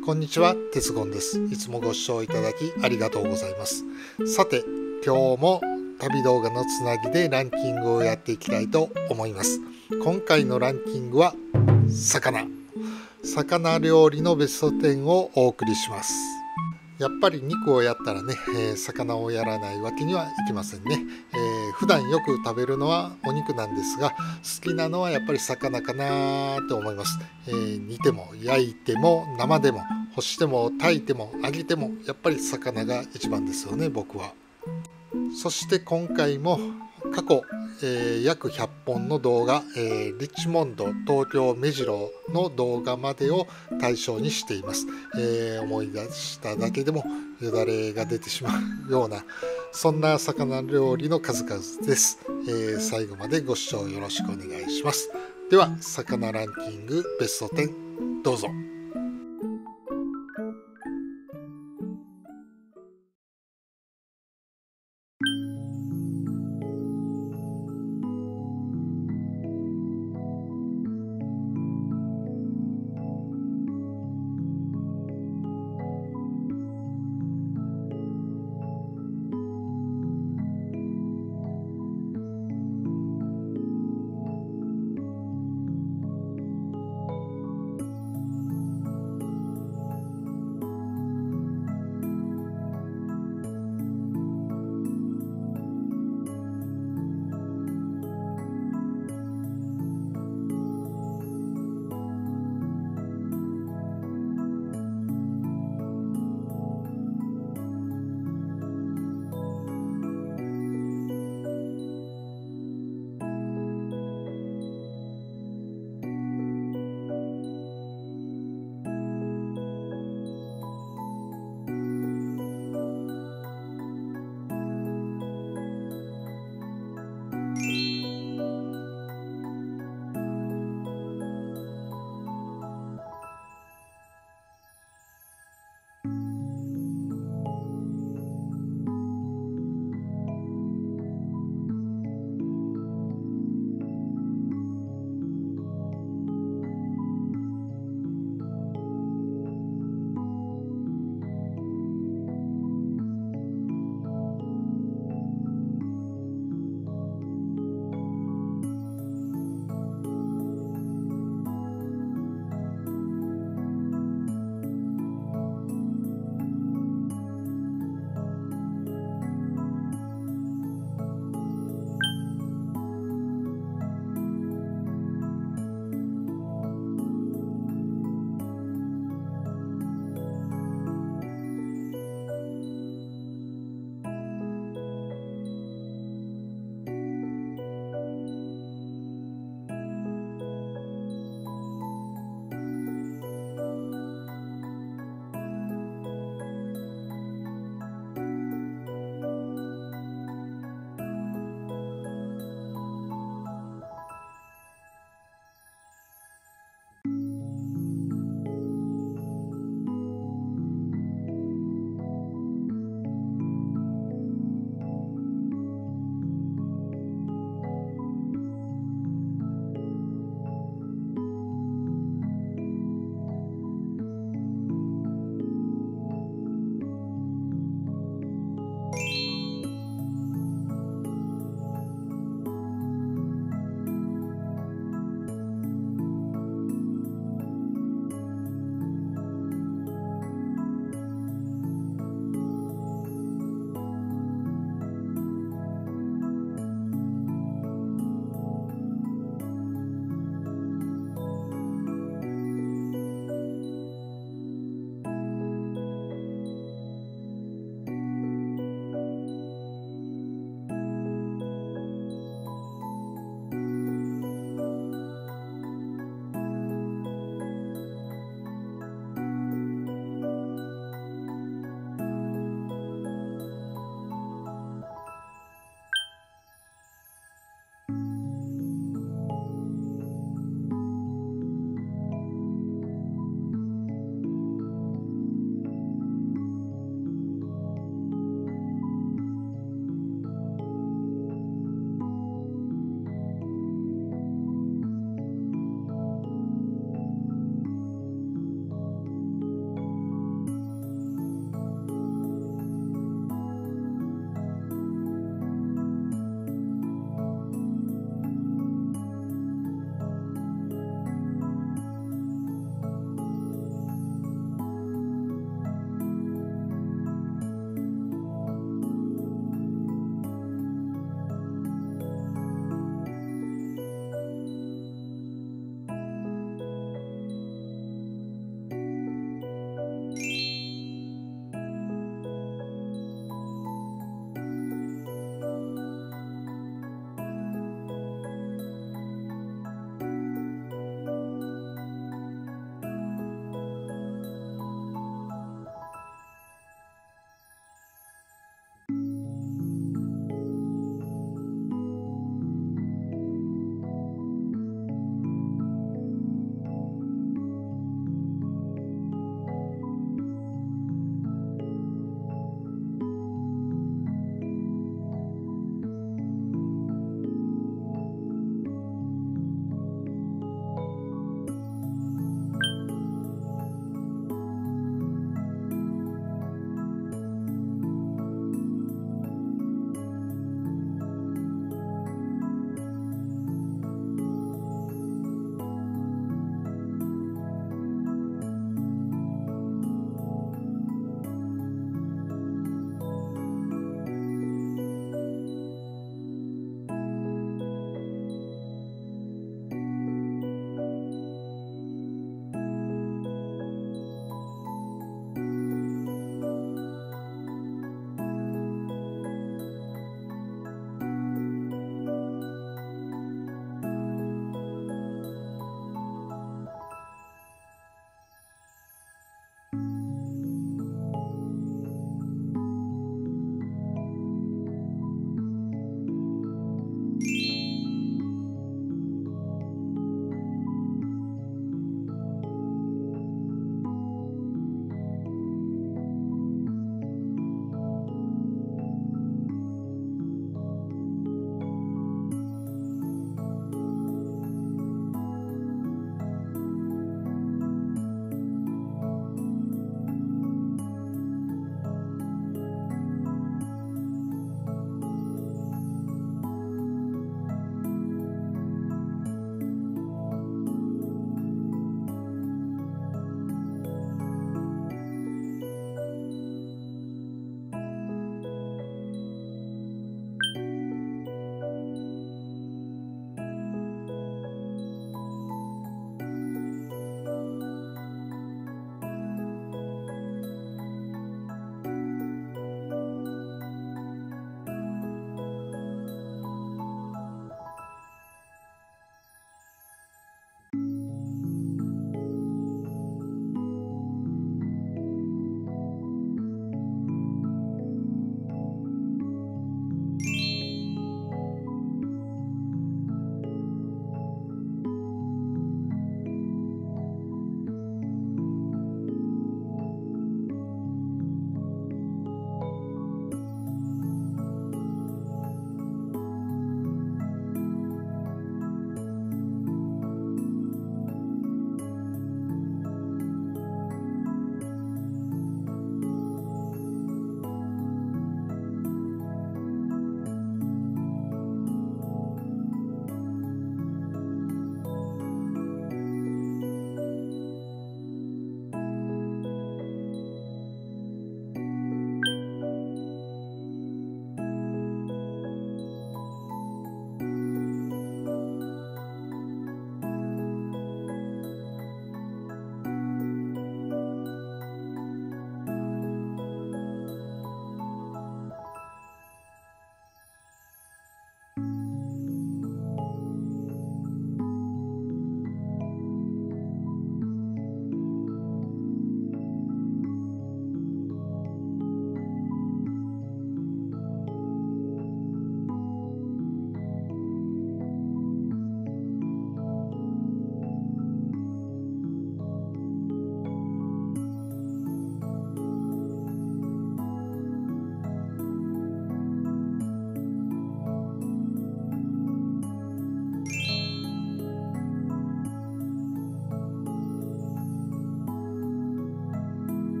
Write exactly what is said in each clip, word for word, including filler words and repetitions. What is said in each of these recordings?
こんにちは、鉄言です。いつもご視聴いただきありがとうございます。さて、今日も旅動画のつなぎでランキングをやっていきたいと思います。今回のランキングは魚。魚料理のベストじゅうをお送りします。やっぱり肉をやったらね、えー、魚をやらないわけにはいきませんね、えー、普段よく食べるのはお肉なんですが、好きなのはやっぱり魚かなと思います、えー、煮ても焼いても生でも干しても炊いても揚げてもやっぱり魚が一番ですよね、僕は。そして今回も過去、えー、約ひゃっぽんの動画、えー、リッチモンド、東京、目白の動画までを対象にしています、えー、思い出しただけでもよだれが出てしまうような、そんな魚料理の数々です、えー、最後までご視聴よろしくお願いします。では魚ランキングベストじゅうどうぞ。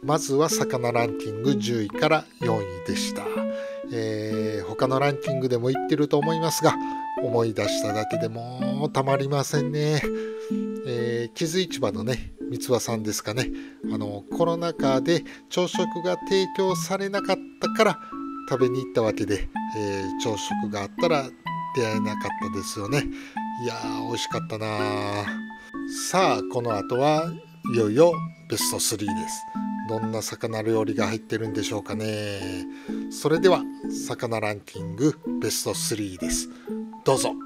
まずは魚ランキングじゅういからよんいでした。えー、他のランキングでも言ってると思いますが、思い出しただけでもたまりませんね。えー、木津市場のね三つ葉さんですかね、あのコロナ禍で朝食が提供されなかったから食べに行ったわけで、えー、朝食があったら出会えなかったですよね。いやー美味しかったな。さあこの後はいよいよベストスリーです。どんな魚料理が入ってるんでしょうかね。それでは魚ランキングベストスリーです。どうぞ。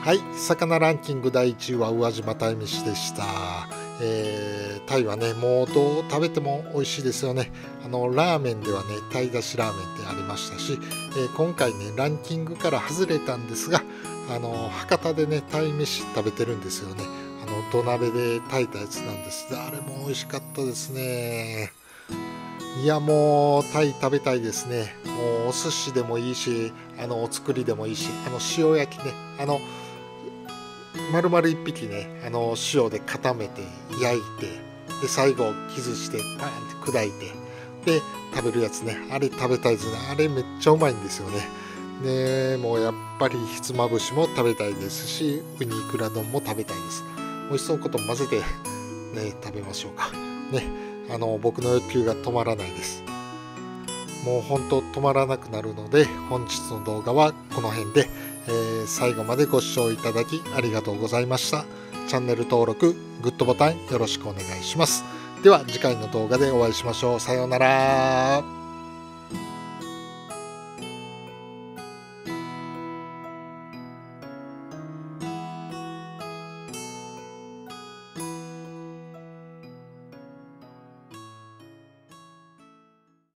はい、魚ランキングだいいちいは宇和島鯛めしでした。えー、タイはね、もうどう食べても美味しいですよね。あのラーメンではね、鯛だしラーメンってありましたし、えー、今回ね、ランキングから外れたんですが、あの博多でね、鯛めし食べてるんですよね。あの土鍋で炊いたやつなんです。あれも美味しかったですね。いや、もうタイ食べたいですね。もうお寿司でもいいし、あのお作りでもいいし、あの塩焼きね、あの丸々一匹ね、あの塩で固めて焼いて、で最後崩してパーンって砕いて、で食べるやつね、あれ食べたいですね。あれめっちゃうまいんですよね。ね、もうやっぱりひつまぶしも食べたいですし、ウニイクラ丼も食べたいです。美味しそうこと混ぜて、ね、食べましょうかね。あの僕の欲求が止まらないです。もう本当止まらなくなるので、本日の動画はこの辺で、えー、最後までご視聴いただきありがとうございました。チャンネル登録、グッドボタンよろしくお願いします。では次回の動画でお会いしましょう。さようなら。